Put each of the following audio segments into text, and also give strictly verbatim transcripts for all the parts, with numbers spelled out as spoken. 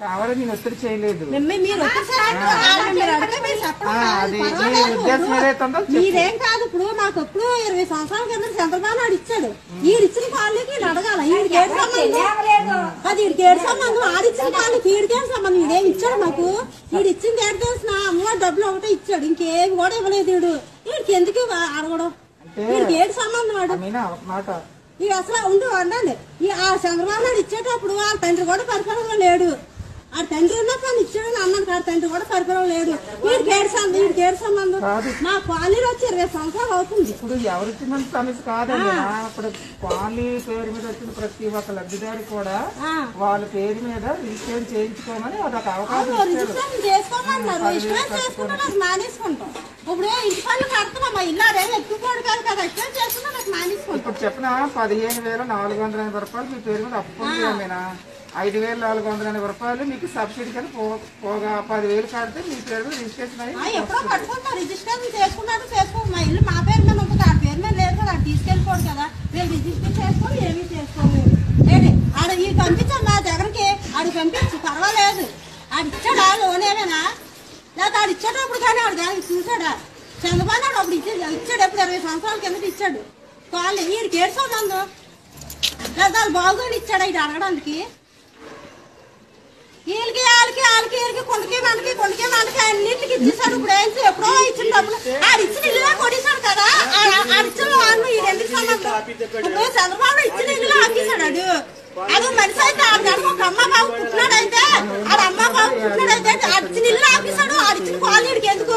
కావాలి నేను ఒత్తిడి చేయలేదు. మీరేం కాదు. ఇప్పుడు నాకు ఎప్పుడు ఇరవై సంవత్సరాల కింద చంద్రబాబు నాయుడు ఇచ్చాడు. ఈడు ఇచ్చిన కాళ్ళకి అడగాల. ఈడికి ఏడు సంబంధం అది ఈడికి ఏడు సంబంధం. ఆడిచ్చిన కాళ్ళకి ఈడికేం సంబంధం. ఈడేమి ఇచ్చాడు మాకు. ఈడు ఇచ్చింది ఏడు తెలిసిన అమ్మ డబ్బులు ఒకటే ఇచ్చాడు. ఇంకేమి కూడా ఇవ్వలేదు. ఈడు వీడికి ఎందుకు అడగడం? వీడికి ఏడు సంబంధం వాడు. ఇక అసలు ఉండి వండండి. ఆ చంద్రబాబు నాయుడు ఇచ్చేటప్పుడు వాళ్ళ తండ్రి కూడా పరిపాలనలో లేడు. ఆ తండ్రి ఉన్నా కానీ ఇచ్చాడని అన్నాను కాదు. తండ్రి కూడా పరిపాలన లేడు. వీడికి ఏడు సంబంధం. వీడికి ఏడు సంబంధం. మా కాలనీలో వచ్చి ఇరవై సంవత్సరాలు అవుతుంది. ఇప్పుడు ఎవరిచ్చిన సమస్య కాదండి. ఇప్పుడు కాలనీ పేరు మీద వచ్చిన ప్రతి ఒక్క లబ్ధిదారు కూడా వాళ్ళ పేరు మీద రిజిస్ట్రేషన్ చేయించుకోమని అదొక అవకాశం రిజిస్ట్రేషన్ చేసుకోమన్నారు. ఇష్టం చేసుకుంటే నాకు మానేసుకుంటాం. ఇప్పుడు ఇంటి పనులు కడుతున్నాం. మా ఇల్లు అదేమి ఎక్కువడు కాదు కదా. ఇష్టం చేసుకుంటే నాకు మానేసుకుంటాం. ఇప్పుడు చెప్పిన పదిహేను వేల నాలుగు వందల ఎనభై రూపాయలు మీ పేరు మీద అప్పు ఉంది. ఐదు వేల నాలుగు వందల ఎనభై రూపాయలు మీకు సబ్సిడీ కానీ పోగా పదివేలు కడితే మీ పేరు మీద రిజిస్ట్రేషన్ అయ్యి ఎప్పుడో కట్టుకుంటారు. రిజిస్ట్రేషన్ చేసుకున్నారు చేసుకో. మా ఇల్లు మా పేరు మీద ఉంటుంది. ఆ పేరు మీద లేదు కదా. అది తీసుకెళ్ళిపోడు కదా. మేము రిజిస్టర్ చేసుకోవాలి. ఏమీ చేసుకోము. ఏంటి ఆడ ఈ పంపించాం మా దగ్గరికి. ఆడికి పంపించు పర్వాలేదు. ఆడు ఇచ్చాడా లోన్ ఏమైనా లేదా ఆడు ఇచ్చేటప్పుడు కానీ ఆడు దానికి చూసాడా? చంద్రబాబు నాయుడు అప్పుడు ఇచ్చి ఇచ్చాడు. ఎప్పుడు ఇరవై సంవత్సరాల కిందకి ఇచ్చాడు. కాళ్ళు వీడికి ఏడు సంబంధం లేదా బాగుని ఇచ్చాడా ఇది అడగడానికి? వీళ్ళకి వాళ్ళకి వాళ్ళకి వీళ్ళకి కొండకి మనకి కొండకి మనకి అన్నింటికి ఇచ్చేసాడు. ఇప్పుడు ఏం ఎప్పుడో ఇచ్చిన డబ్బులు ఆడు ఇచ్చిన ఇల్లులో కొట్టేశాడు కదా. ఆడిచ్చిన వాళ్ళు ఈ రెండు సంబంధం. ఇప్పుడు చంద్రబాబు ఇచ్చిన ఇల్లులో ఆపేశాడు. ఆడు అది మనిషి అయితే ఆడు ఒక అమ్మ బాబు పుట్టినాడైతే ఆడ అమ్మ బాబు పుట్టినాడైతే ఆడిచ్చిన ఇల్లు ఆపేశాడు. ఆడిచ్చిన కాలనీడికి ఎందుకు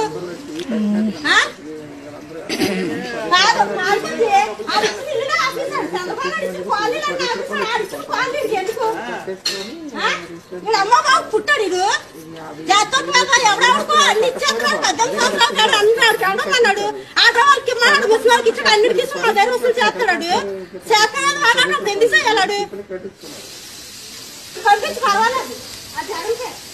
కాదు ఆడిచ్చిన ఇల్లు ఆపేశాడు. చంద్రబాబు ఇచ్చిన కాలనీలు అంటే ఆపేశాడు. ఆడిచ్చిన కాలనీడికి ఎందుకు? వీడు అమ్మ బాబు పుట్టాడు. ఇడు జాతర ఎవడెవడుకో అన్ని ఇచ్చేస్తున్నాడు. పద్దెనిమిది సంవత్సరాలు అన్నాడు కడమన్నాడు. ఆడవాళ్ళకి ఇమ్మన్నాడు. ముసలికి ఇచ్చాడు. అన్నిటికి ఇస్తున్నాడు. దగ్గర వసూలు చేస్తున్నాడు. చేస్తాడు వాడు ఎందుకు చేయాలాడు? పంపించి పర్వాలేదు. అది జరిగితే